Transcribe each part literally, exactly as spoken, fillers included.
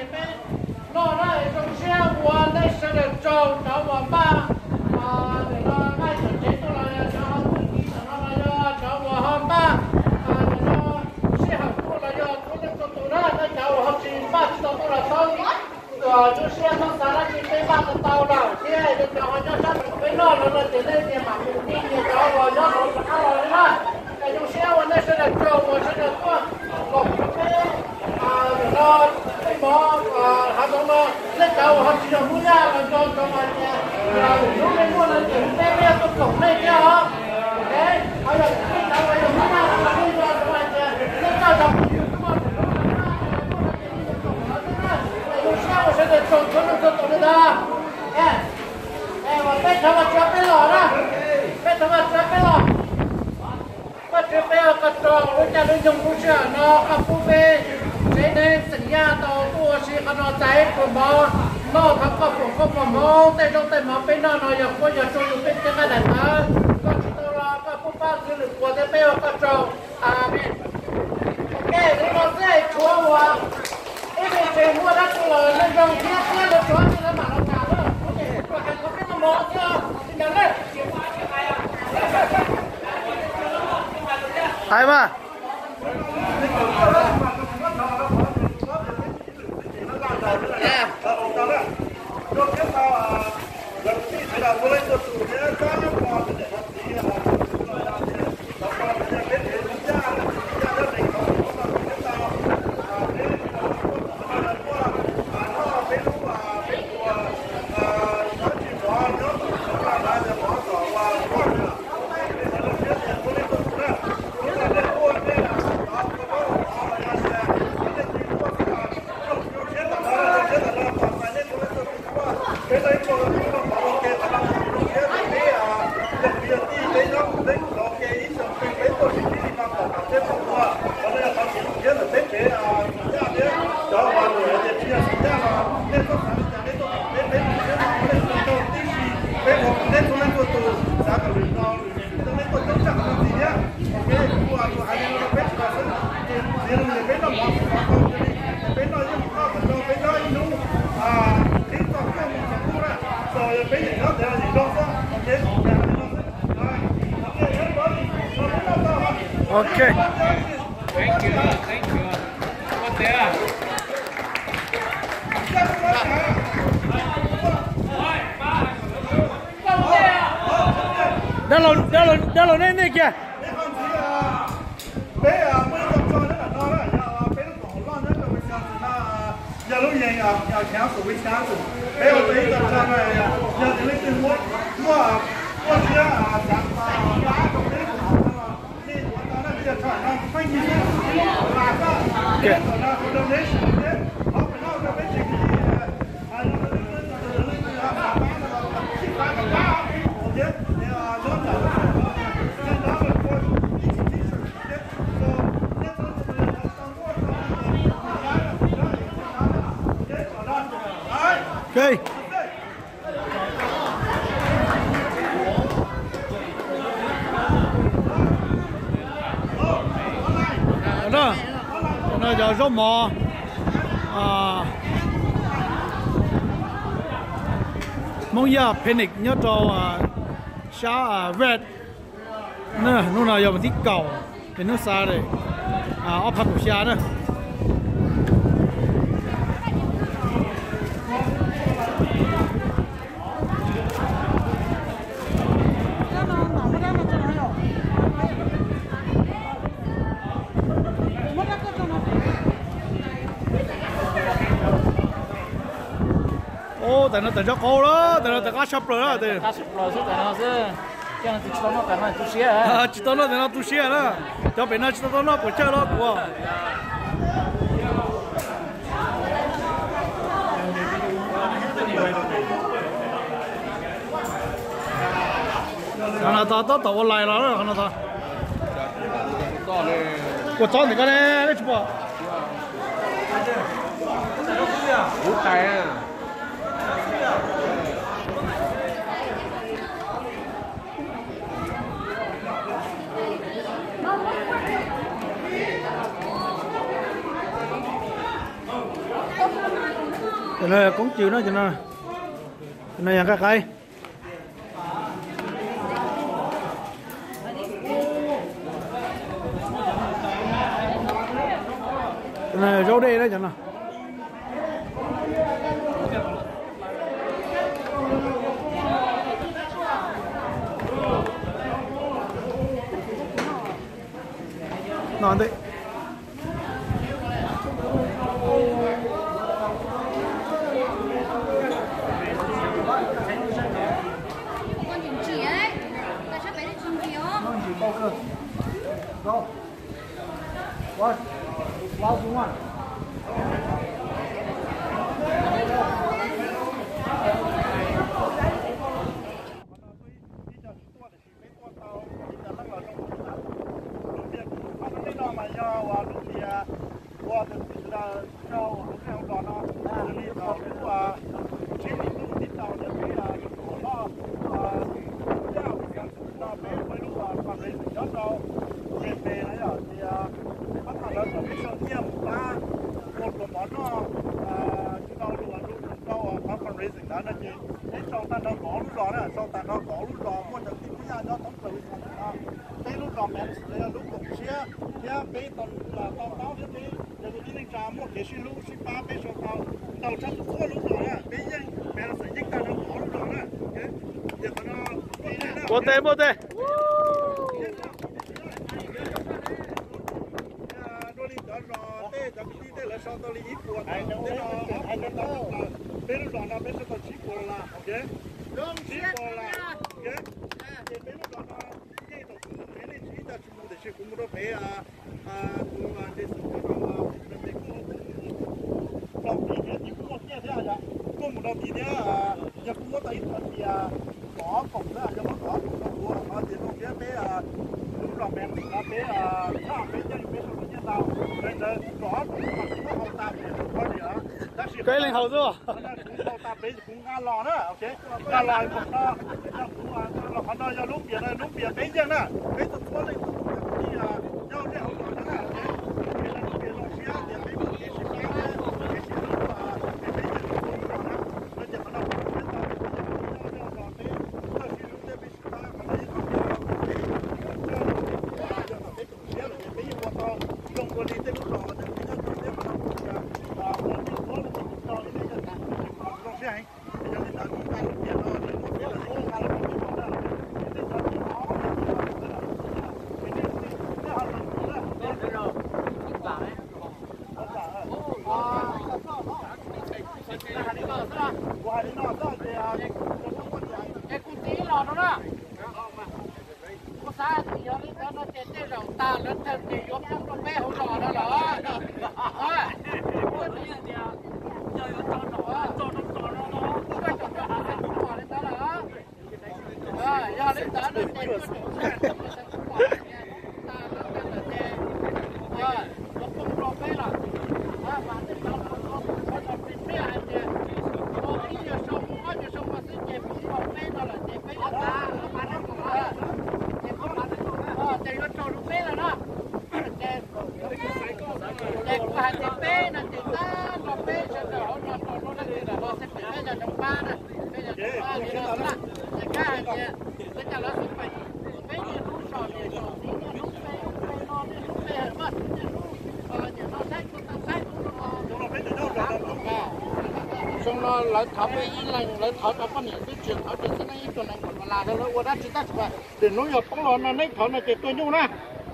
前面，老那种像我那时的种找我爸，啊，那个卖手机的了呀，然后自己等到了要找我好爸，啊，那个写好多了要做那个多了，那找我好几八十多了到，呃，就是要从啥那去被把它刀了，现在就找我叫上被闹了了，现在点马路地也找我要手不看了了，那种像我那时的种，我是的做，我不会。啊，nó cái mỏ hà đông nó lấy cao họ chỉ là mua ra là cho cho mà là lúc này mua là tiền té bé tôi cổng này kia hả? Đấy, bây giờ cái cao này mua ra là đi cho cho mà lấy cao đồng sao mà sẽ được trồng cho nó cho tụi nó nè, nè mà bé thằng mà cho bé lò đó, bé thằng mà cho bé lò, có cho bé có trồng lúc cha nó dùng lúc xưa nó có phù bé thế nênสัญญาต่อตัวชีขนอใจผมบอกนอกเขาก็ผมก็ผมมองแต่ต้องแต่มาเป็นนอนอยากว่าอยากโจอยู่เป็นจังหวัดนะก็ตัวเราก็ผู้ป้าคือหรือกลัวจะไปเอากระโจนอาเมนโอเคนี่เราใช้ชัวร์ว่าไอ้เป็นเจ้าหัวรักตัวเลยนั่นยังเทียบเทียบแล้วชัวร์นี่แล้วมาเราหนาเลยโอเคตัวแข่งเขาเป็นมองเจ้าที่นั่นเลยใครมาYeah. Rồi tiếp theo là lần thứ hai là tôi lấy được chủ nghĩa các con để học gì là rồi là nó còn là biết đến cha cha gia đình nó cũng là tiếp theo à thế là lần qua à nó bên lúc à bên của à nó chỉ có nó là làจะขอต่อว่าก่อนนะเป็นเรื่องที่tôi lấy đượcนะนี่làเป็นคนเนี่ยนะเราก็ต้องเอาอะไรนะนี่จะกินพวกอ่าอยู่เช่นนั้นเช่นนั้น cái đấy có cái nó bảo cái là nó cái cái à đặc biệt đi cái nó cái nó cái ý tưởng cái cái tổ chức đi mà có cái thế không qua có đây là phát triển cái là cái cái à cái đấy đó là người để chia sẻ ra là nên có phải là nên có nên nên cái nào nên có cái tí gì cái hoặc nên có nên có tổ giá cả người nó nên có tất cả các gì nhá cái của của hai người cái là cái riêng người cái nó bảo cái nó như nó cái nó như à cái tổ chức rồi bây giờ nó để gì đâu đó ok thank you thank you what there đó là đó là đó là nên này kìa bây giờ bây giờ cho nó là nó là giờ bây giờ còn lo nữa là bây giờ là giờ lúc này à giờ kéo của bây giờ bây giờ bây giờ cho này giờ thì lấy tiền mua mua mua kia à giảm mà giá trong đấy của họ mà đi của nó là bây giờ chọn nó phải như thế là đó cái của nó của nó đấy đấy họ phải nói cho cái chuyện gì à nó nó nó nó bán nó chỉ bán cái giá ok thì nó là Okay. Đó, nó giờ số mò, à, mong giờ panic nhớ cho xã red, nè, nó là giờ mình thích cầu, thì nó xa đây, à, ốp hạt của xã đó. tại nó tại cho cô đó, tại nó tại cá sập rồi đó, tại cá sập rồi, tại nó sẽ cái nó chỉ tao nó cái nó tu sửa à, chỉ tao nó tại nó tu sửa đó, cho bên nó chỉ tao nó của chơi đó của cái nào tao tao tao lại rồi đó, cái nào tao của cháu thì cái này đấy chứ bộ Ủa tài à. Thank you. cho nên cũng chịu nó cho nên cho nên cái cây cho nên rau đê đó cho nên ngon đấy. con chim chỉ đấy, tại sao bé lại chim chỉ không? Câu cơ, câu, quá, quá xuống à. sau ta nó có lúc đó sau ta nó có lúc đó muốn được tìm ra nó tóm tới cái lúc đó mẹ là lúc cũng xia xia bé tàu là tàu tàu thế thế rồi cái này trả một cái xí lúc xí ba bé số tàu tàu chắc có lúc đó là bé dân mẹ là phải giúp ta nó có lúc đó là cái giờ nó bố tê bố tê đôi đi đó rồi tê cho cái tê là sau tao đi ít của tao tê nó hai cái tao là bé lúc đó là bé sẽ tao chỉ của là ok Đúng chỉ của là ok thì bé lúc đó là cái tao cũng bé này chỉ ta chỉ mua để chỉ cũng mua bé à à cũng là để sử dụng là để cũng trong thì cái thì cũng một cái thế à cũng một đồng thì thế à giờ cũng có tới thì à có cổng đó cho nó có cũng có mà thì nó cái bé à lúc đó bé là bé à sao bé chơi bé sao bé tao bây giờ có cũng có hậu tạm có gì đó cái lên hậu rồi hậu tạm bé cũng ngang lò nữa ok ngang lò cũng nó cũng là nó họ nói cho lúc biển này lúc biển bé dân đó bé tụi con này thì à nhau cái hậu tạm đó ok cái là cái lò xía thì bé cũng cái xí xí cái xí lúc à cái bé dân cũng cũng đó nó giờ nó cũng biết tao cái nhau lò bé nó xí lúc bé xí tao mà lấy không không có đi tới lúc đó thì cái chất lượng nó cũng là và có những có những cái cho những cái chất lượng nó sẽ hay thì cho nên là chúng ta làm việc đó thì nó sẽ là những cái làm việc đó là cái cho nó nó cái cái cái hoạt động đó là cái rồi cả đấy qua đến nó đó thì cái cú tí lò đó đó có sao thì giờ lấy nó chết chết rồi ta lớn thân thì giống trong trong bé hỗ trợ đó là ờ có gì thì giờ nó cho nó cho nó cho nó nó cái cho cho nó cũng còn đến đó là ờ giờ đến đó nó chết chết ta lớn thân là chết ờ nó không lo bé là ờ mà đến đó nó nó nó bị bé à chết có ý giờ sống có giờ sống mà sẽ chết không lo bé đó là chết bé là ta mà nó cũng ờ để nó cho nó bé là nó để để qua để bé là để ta nó bé cho nó nó nó nó là nó sẽ phải bây giờ trong ba nè bây giờ trong ba thì nó là để cái này bây giờ nó sẽ phải bé thì nó sò để sò tí nó bé bé nó nó bé mất ờ thì nó sách nó sách xong nó lấy tháo cái ý lạnh lấy tháo cho con này cái chuyện tháo cho cái này cho này còn là nó nó đã chỉ ta chỉ để nó nhập bóng lon nó lấy tháo này cái tôi nhung nè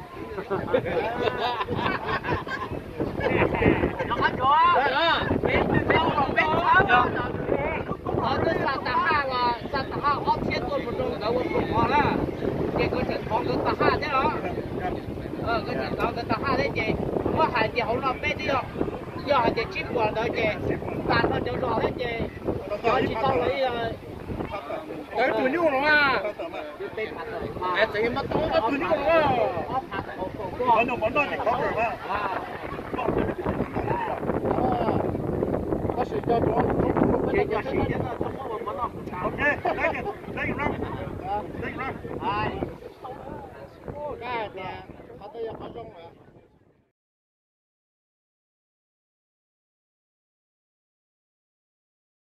nó có chỗ đó bên bên còn bên tháo ở cái sàn tà ha là sàn tà ha ốp chết tôi một đường đâu một đường là cái cái trận bóng cái tà ha thế đó ờ cái trận đó cái tà ha đấy chị có hai thì không làm bên đi đâu giờ thì chip của nó chị tàn nó đều rõ hết chị giờ chỉ tao lấy cái túi nhung nó à cái gì mà tao cái túi nhung nó có nhiều món đồ chỉ có rồi mà có sự cho nó cái cho sự cho nó không có món nào ok lấy cái lấy cái răng lấy cái răng ai cái thì họ tôi họ